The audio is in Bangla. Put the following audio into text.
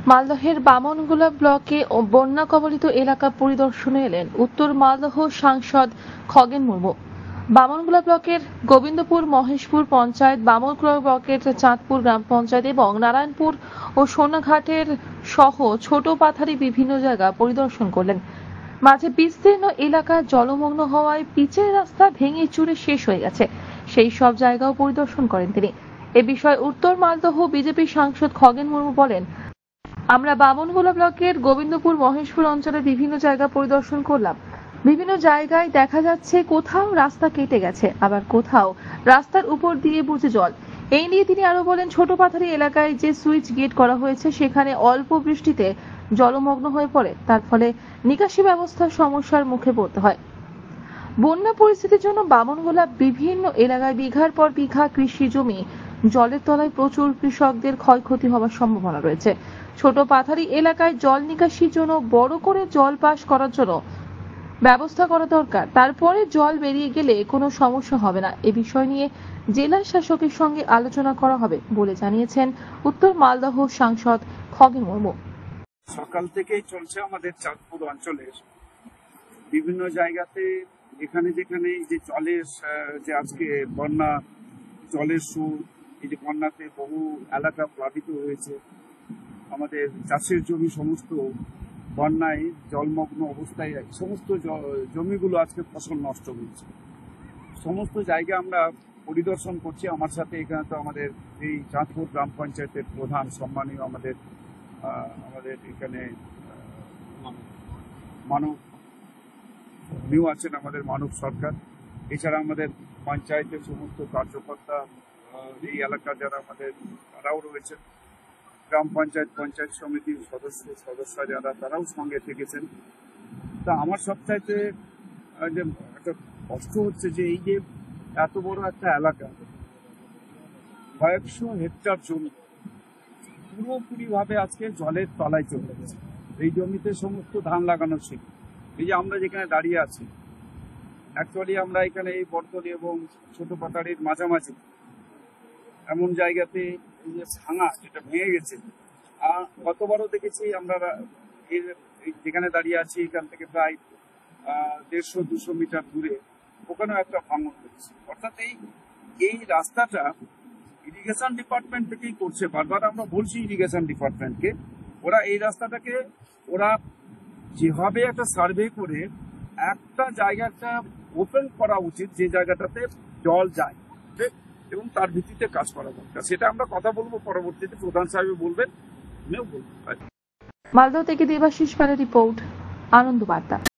মালদহের বামনগোলা ব্লকে বন্যা কবলিত এলাকা পরিদর্শনে এলেন উত্তর মালদহ সাংসদ খগেন মুর্মু। বামনগোলা ব্লকের গোবিন্দপুর মহেশপুর পঞ্চায়েত, বামনগোলা ব্লকের চাঁদপুর গ্রাম পঞ্চায়েত এবং নারায়ণপুর ও সোনাঘাটের সহ ছোট পাথারি বিভিন্ন জায়গা পরিদর্শন করলেন। মাঝে বিস্তীর্ণ এলাকা জলমগ্ন হওয়ায় পিচের রাস্তা ভেঙে চুরে শেষ হয়ে গেছে, সেই সব জায়গাও পরিদর্শন করেন তিনি। এ বিষয়ে উত্তর মালদহ বিজেপি সাংসদ খগেন মুর্মু বলেন, আমরা বামনগোলা ব্লকের গোবিন্দপুর মহেশপুর অঞ্চলের বিভিন্ন জায়গা পরিদর্শন করলাম। বিভিন্ন জায়গায় দেখা যাচ্ছে কোথাও রাস্তা কেটে গেছে, আবার কোথাও রাস্তার উপর দিয়ে বুঝে জল। এই নিয়ে তিনি আরো বলেন, ছোট পাথারি এলাকায় যে সুইচ গেট করা হয়েছে সেখানে অল্প বৃষ্টিতে জলমগ্ন হয়ে পড়ে, তার ফলে নিকাশি ব্যবস্থার সমস্যার মুখে পড়তে হয়। বন্যা পরিস্থিতির জন্য বামনগোলা বিভিন্ন এলাকায় বিঘার পর বিঘা কৃষি জমি জলের তলায়, প্রচুর কৃষকদের ক্ষয়ক্ষতি হওয়ার সম্ভাবনা রয়েছে। ছোট পাথারি এলাকায় জল নিকাশির জন্য বড় করে জল পাস করার জন্য ব্যবস্থা করা দরকার, তারপরে জল বেরিয়ে গেলে কোনো সমস্যা হবে না। এ বিষয় নিয়ে জেলা শাসকের সঙ্গে আলোচনা করা হবে বলে জানিয়েছেন উত্তর মালদহ সাংসদ খগেন মুর্মু। সকাল থেকেই চলছে আমাদের চাঁদপুর অঞ্চলের বিভিন্ন জায়গাতে, যেখানে যেখানে এই যে জলের যে আজকে বন্যা, জলের সুর, এই যে বন্যাতে বহু এলাকা প্লাবিত হয়েছে, আমাদের চাষের জমি সমস্ত বন্যায় জলমগ্ন অবস্থায়, সমস্ত জমিগুলো আজকে ফসল নষ্ট হয়েছে। সমস্ত জায়গা আমরা পরিদর্শন করছি। আমার সাথে এখানে তো আমাদের এই চাঁদপুর গ্রাম পঞ্চায়েতের প্রধান সম্মানীয় আমাদের এখানে মানব নিউ আছেন, আমাদের মানব সরকার। এছাড়া আমাদের পঞ্চায়েতের সমস্ত কার্যকর্তা, এই এলাকার যারা আমাদের তারাও রয়েছেন, গ্রাম পঞ্চায়েত, পঞ্চায়েত সমিতির সদস্য যারা, তারাও সঙ্গে থেকেছেন। তা আমার সবচাইতে যে একটা কষ্ট হচ্ছে যে এই যে এত বড় একটা এলাকা, কয়েকশো হেক্টর জমি পুরোপুরি ভাবে আজকে জলের তলায় চলে গেছে। এই জমিতে সমস্ত ধান লাগানো ছিল। এই যে আমরা যেখানে দাঁড়িয়ে আছি, অ্যাকচুয়ালি আমরা এখানে এই বর্তনী এবং ছোট পাতাড়ির মাঝামাঝি এমন জায়গাতে এই যে ভাঙা, যেটা ভেঙে গেছে। আর গতবারও দেখেছি আমরা যেখানে দাঁড়িয়ে আছি, এখান থেকে প্রায় 150-200 মিটার দূরে ওখানেও একটা ভাঙন হয়েছে। অর্থাৎ এই রাস্তাটা ইরিগেশন ডিপার্টমেন্ট থেকেই করছে। বারবার আমরা বলছি ইরিগেশন ডিপার্টমেন্টকে, ওরা এই রাস্তাটাকে ওরা যেভাবে একটা সার্ভে করে একটা জায়গাটা ওপেন করা উচিত, যে জায়গাটাতে জল যায়, এবং তার ভিত্তিতে কাজ করা দরকার। সেটা আমরা কথা বলবো পরবর্তীতে, প্রধান সাহেব বলবেন, আমিও বলবো। মালদহ থেকে দেবাশিস পালের রিপোর্ট, আনন্দ বার্তা।